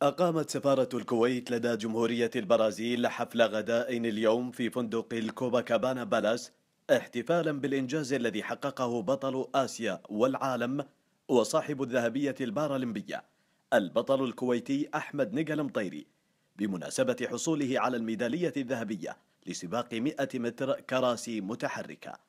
أقامت سفارة الكويت لدى جمهورية البرازيل حفل غداء اليوم في فندق الكوباكابانا بالاس احتفالا بالإنجاز الذي حققه بطل آسيا والعالم وصاحب الذهبية البارالمبية البطل الكويتي أحمد نقا المطيري بمناسبة حصوله على الميدالية الذهبية لسباق 100 متر كراسي متحركة.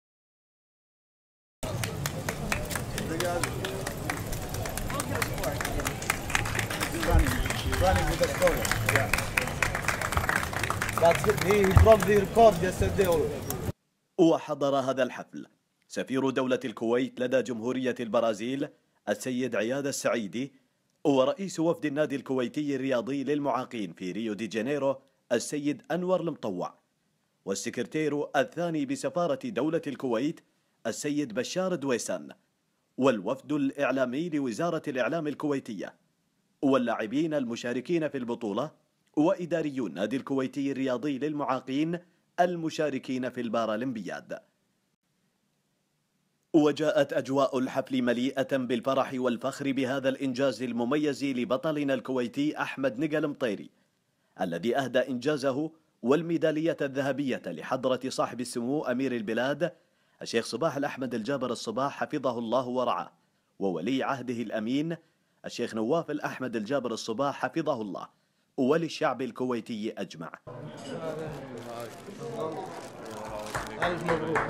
وحضر هذا الحفل سفير دولة الكويت لدى جمهورية البرازيل السيد عياد السعيدي، ورئيس وفد النادي الكويتي الرياضي للمعاقين في ريو دي جانيرو السيد أنور المطوع، والسكرتير الثاني بسفارة دولة الكويت السيد بشار دويسان، والوفد الإعلامي لوزارة الإعلام الكويتية، واللاعبين المشاركين في البطولة، وإداريو النادي الكويتي الرياضي للمعاقين المشاركين في البارالمبياد. وجاءت أجواء الحفل مليئة بالفرح والفخر بهذا الإنجاز المميز لبطلنا الكويتي أحمد نقا المطيري، الذي أهدى إنجازه والميدالية الذهبية لحضرة صاحب السمو أمير البلاد الشيخ صباح الأحمد الجابر الصباح حفظه الله ورعاه، وولي عهده الأمين الشيخ نواف الأحمد الجابر الصباح حفظه الله، وللشعب الكويتي أجمع. ألف مبروك.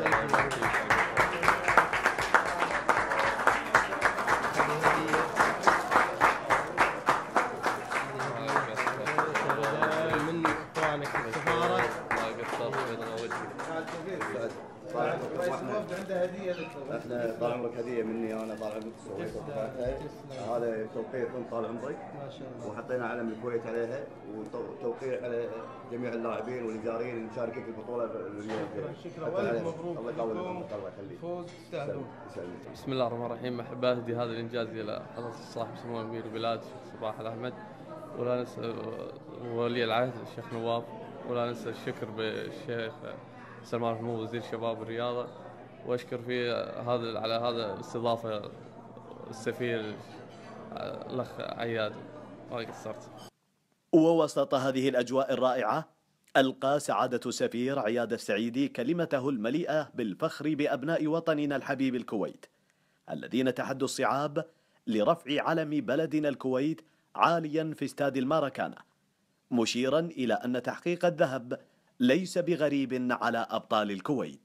احنا طال عمرك هديه مني، انا طال عمرك هذا توقيع طال عمرك ما شاء الله، وحطينا علم الكويت عليها وتوقيع على جميع اللاعبين والاداريين المشاركين في البطوله اليوم. شكرا الف مبروك. الله يقويكم، الله يخليك. فوز تستاهلون. بسم الله الرحمن الرحيم. احب اهدي هذا الانجاز الى حضره صاحب سمو امير البلاد الشيخ صباح الاحمد، ولا ننسى ولي العهد الشيخ نواف، ولا ننسى الشكر بالشيخ سلمان محمود وزير الشباب والرياضه، واشكر في هذا على هذا الاستضافه السفير الاخ عياد، ما قصرت. ووسط هذه الاجواء الرائعه القى سعاده السفير عياد السعيدي كلمته المليئه بالفخر بابناء وطننا الحبيب الكويت الذين تحدوا الصعاب لرفع علم بلدنا الكويت عاليا في استاد الماراكانا، مشيرا الى ان تحقيق الذهب ليس بغريب على ابطال الكويت.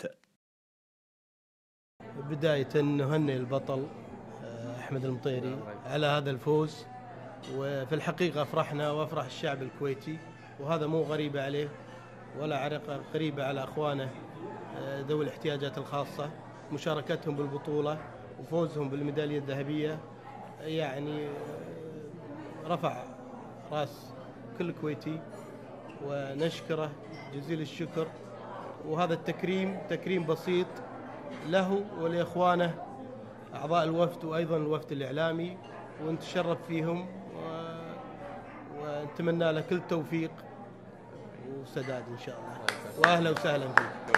بداية نهنئ البطل أحمد المطيري على هذا الفوز، وفي الحقيقة أفرحنا وأفرح الشعب الكويتي، وهذا مو غريبة عليه ولا عرقة غريبة على أخوانه ذوي الاحتياجات الخاصة. مشاركتهم بالبطولة وفوزهم بالميدالية الذهبية يعني رفع رأس كل كويتي، ونشكره جزيل الشكر. وهذا التكريم تكريم بسيط له ولإخوانه أعضاء الوفد وأيضا الوفد الإعلامي، ونتشرف فيهم ونتمنى له كل توفيق وسداد إن شاء الله، وأهلا وسهلا فيك.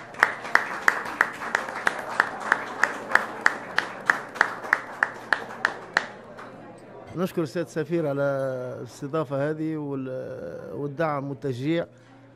نشكر السيد السفير على الاستضافة هذه والدعم والتشجيع،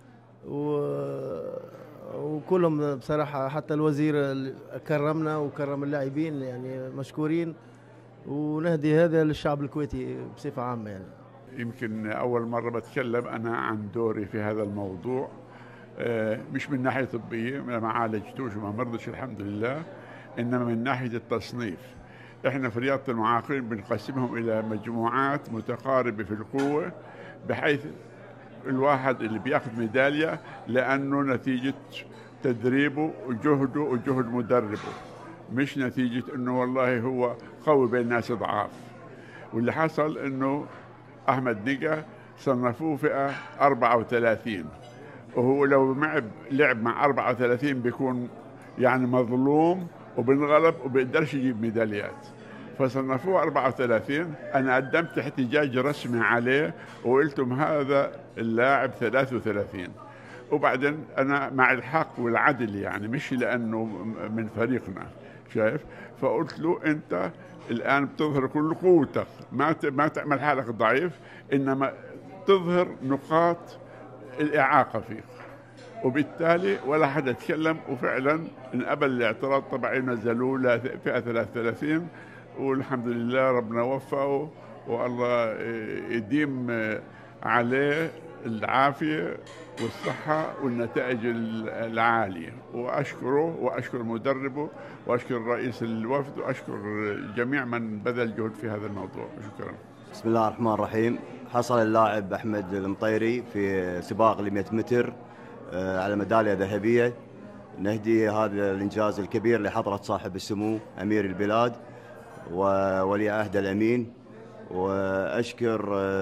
وكلهم بصراحة حتى الوزير كرمنا وكرم اللاعبين، يعني مشكورين. ونهدي هذا للشعب الكويتي بصفة عامة. يعني يمكن أول مرة بتكلم أنا عن دوري في هذا الموضوع، مش من ناحية طبية، ما عالجتوش وما مرضش الحمد لله، إنما من ناحية التصنيف. إحنا في رياضة المعاقين بنقسمهم إلى مجموعات متقاربة في القوة، بحيث الواحد اللي بياخذ ميدالية لأنه نتيجة تدريبه وجهده وجهد مدربه، مش نتيجة إنه والله هو قوي بين ناس ضعاف. واللي حصل إنه أحمد نقا صنفوه فئة 34، وهو لو لعب مع 34 بيكون يعني مظلوم وبنغلب وبيقدرش يجيب ميداليات، فصنفوه 34. أنا قدمت احتجاج رسمي عليه وقلتم هذا اللاعب 33، وبعدين أنا مع الحق والعدل، يعني مش لأنه من فريقنا، شايف؟ فقلت له أنت الآن بتظهر كل قوتك، ما تعمل حالك ضعيف، إنما تظهر نقاط الإعاقة فيك. وبالتالي ولا حدا تكلم، وفعلا انقبل الاعتراض تبعي، نزلوه لفئة 33 والحمد لله ربنا وفقه والله يديم عليه العافية والصحة والنتائج العالية. وأشكره وأشكر مدربه وأشكر رئيس الوفد وأشكر جميع من بذل جهد في هذا الموضوع. شكرا. بسم الله الرحمن الرحيم. حصل اللاعب أحمد المطيري في سباق 100 متر على ميدالية ذهبية. نهدي هذا الإنجاز الكبير لحضرة صاحب السمو أمير البلاد وولي عهد الأمين، وأشكر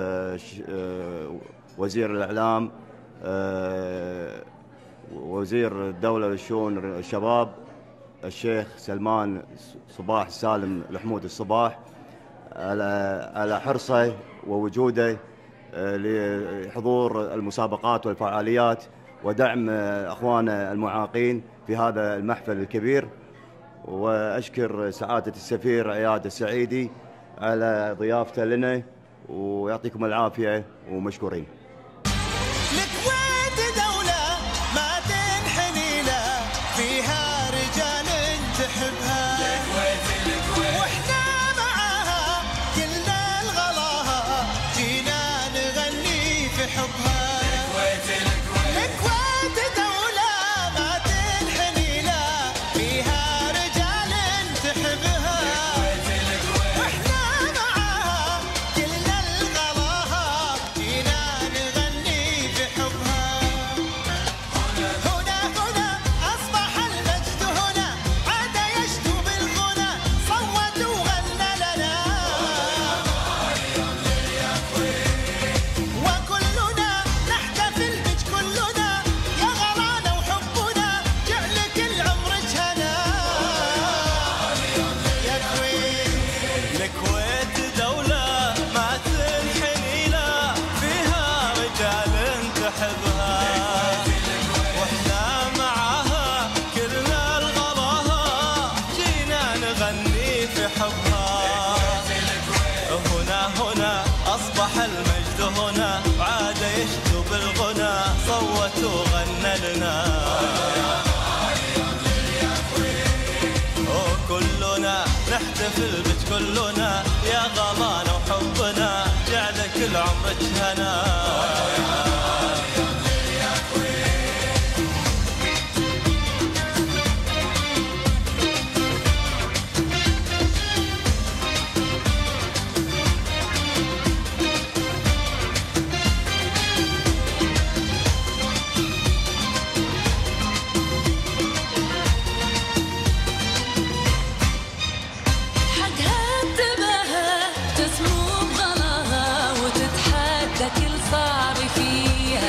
وزير الإعلام وزير الدولة للشؤون الشباب الشيخ سلمان صباح سالم الحمود الصباح على حرصه ووجوده لحضور المسابقات والفعاليات ودعم أخواننا المعاقين في هذا المحفل الكبير. وأشكر سعادة السفير عياد السعيدي على ضيافته لنا، ويعطيكم العافية ومشكورين. الكويت دولة ما تنحني له، فيها رجال تحبها، واحنا معاها كلنا الغلاها، جينا نغني في حبها. الكويت دولة ما تنحني له، فيها رجال تحبها، واحنا معاها كلنا الغلاها، جينا نغني في حبها. هنا هنا أصبح المجد، هنا عاد يشدو بالغنى، صوت وغنى لنا، وكلنا نحتفل بك كلنا، يا غلانا وحبنا جعل كل عمرك هنا. يا كويت الكويت دولة ما تنحني له، فيها رجال تحبها، واحنا معاها كلنا الغلاها، جينا نغني في حبها. هنا هنا أصبح المجد، هنا عاد يشدو بالغنى، صوت وغنى لنا، وكلنا نحتفل بك كلنا، يا غلانا وحبنا جعل كل عمرك هنا. حقها انتباهها تسمو بغلاها، وتتحدى كل صعب فيها،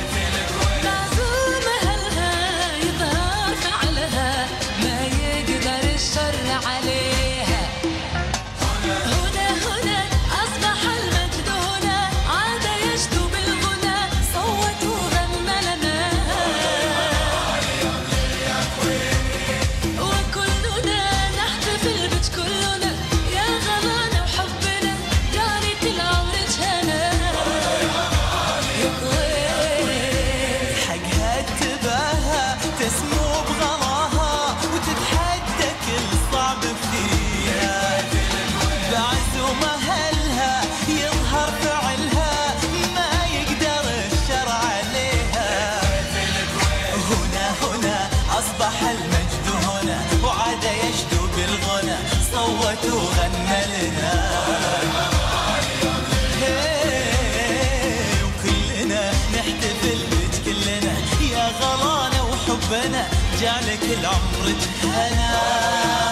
معزوم أهلها يظهر فعلها، ما يقدر الشر عليها. هنا هنا أصبح المجد، هنا عاد يشدو بالغنى، صوت وغنى لنا، وكلنا نحتفل بك كلنا، يا غلانا وحبنا جاري كل عمرك هنا. يا كويت حقها اتباهها تسمو بغلاها، وتتحدى كل صعب فيها، بعزوم أهلها يظهر فعلها، ما يقدر الشر عليها. هنا هنا أصبح المجد، هنا وعاد يشدو بالغنى، صوت وغنى لنا، وكلنا نحتفل بك كلنا، يا غلانا وحبنا جعلك العمر هنا.